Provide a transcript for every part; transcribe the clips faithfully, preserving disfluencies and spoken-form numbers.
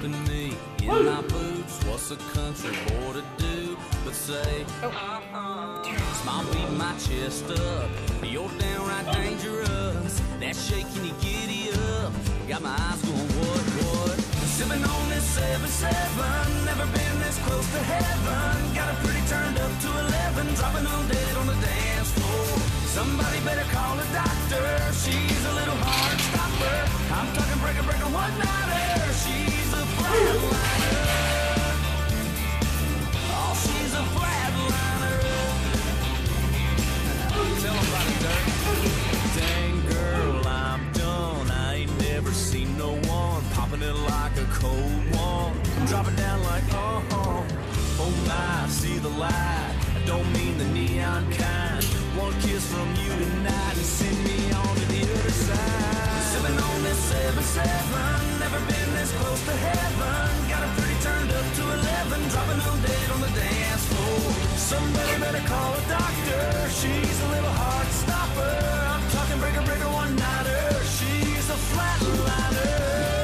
stopping me in my boots. What's a country boy to do but say, uh-uh. Smile beat my chest up, you're downright dangerous. That shaking you giddy up, got my eyes going what, what? Sipping on this seven seven, never been this close to heaven. Got her pretty turned up to eleven, dropping them dead on the dance floor. Somebody better call a doctor, she's a little hard stopper. I'm talking breaker, breaker, one-nighter, she's a flatliner. Oh, she's a flatliner. Tell them about it, Dirk. Dang girl, I'm done, I ain't never seen no one popping it like a cold one. Drop it down like, uh-huh. Oh my, see the light, I don't mean the neon kind. One kiss from you tonight and send me on to the other side. Sipping on this seven seven, never been this close to heaven. Got her pretty turned up to eleven, dropping them dead on the dance floor. Somebody better call a doctor, she's a little hard stopper. I'm talking breaker, breaker, one-nighter, she's a flatliner.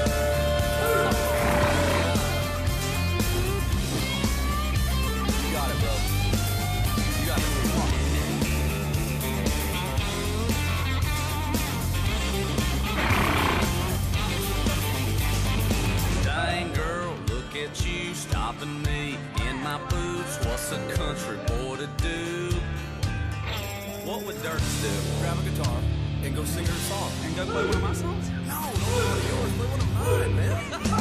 You stopping me in my boots. What's a country boy to do? What would Dirk do? Grab a guitar and go sing her a song. And go play one of my songs? No, don't play one of yours. Play one of mine, man.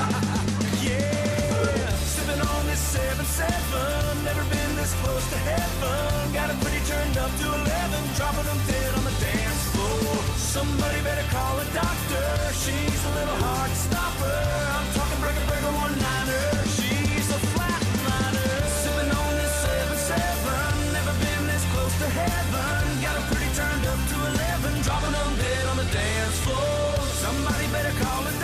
Yeah, sipping on this seven seven, never been this close to heaven. Got it pretty turned up to eleven, dropping them dead on the dance floor. Somebody better call a doctor, she's a little hard stopper. I'm talking breaker, breaker, one-nighter. To heaven, got her pretty turned up to eleven, dropping them dead on the dance floor. Somebody better call it